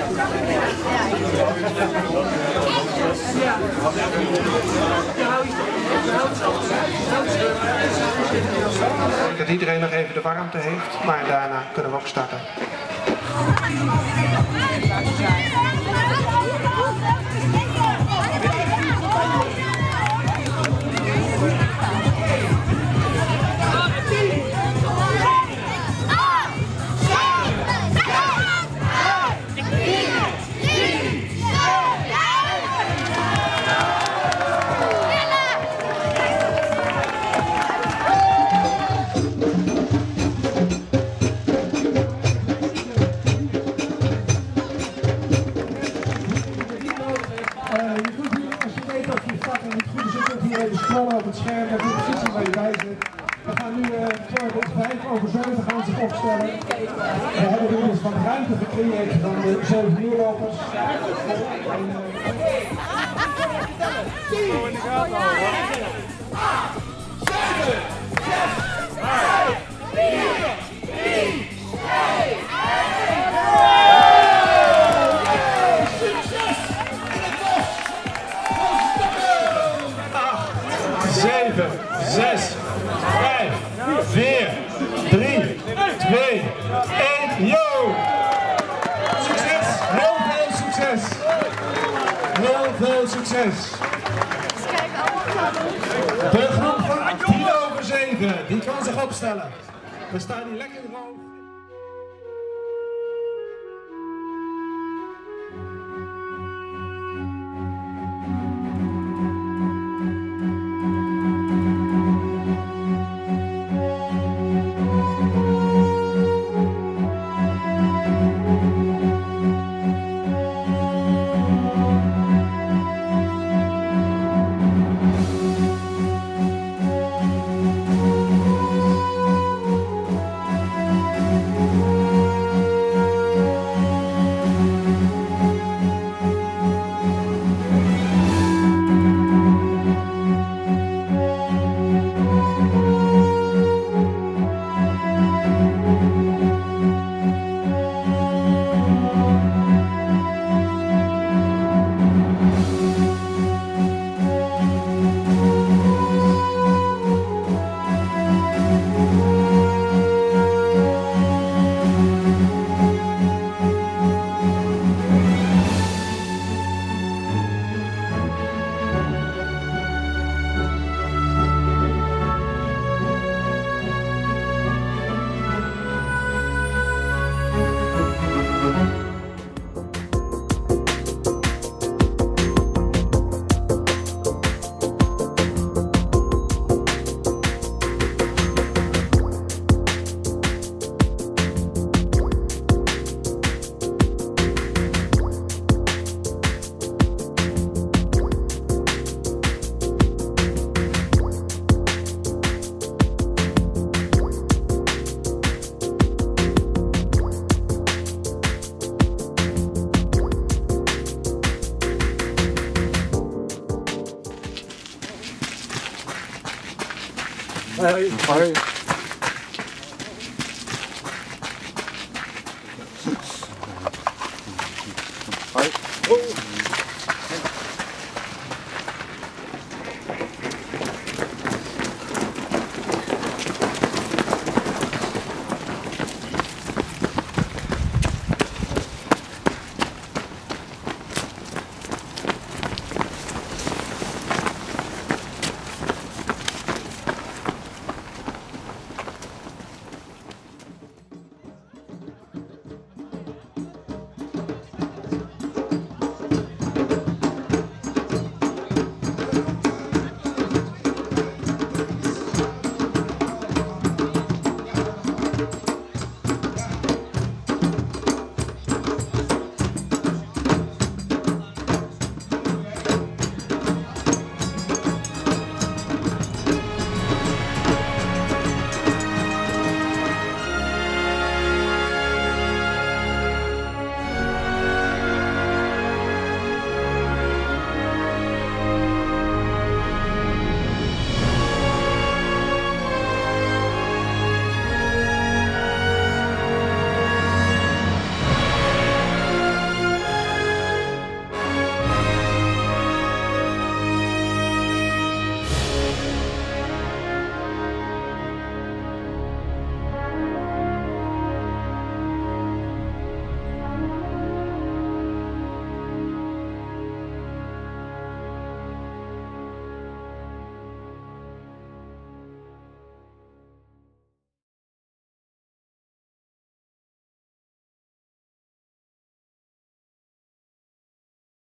Dat iedereen nog even de warmte heeft, maar daarna kunnen we ook starten. Op het scherm, dat is de positie waar je bij zit. We gaan nu voor 5 over 7 gaan zich opstellen. We hebben inmiddels wat ruimte gecreëerd van de 7 uurlopers. Zeven, 6, 5, 4, 3, 2, 1, yo! Succes! Heel veel succes! Heel veel succes! De groep van 10 over 7, die kan zich opstellen. We staan hier lekker droog. Hoi.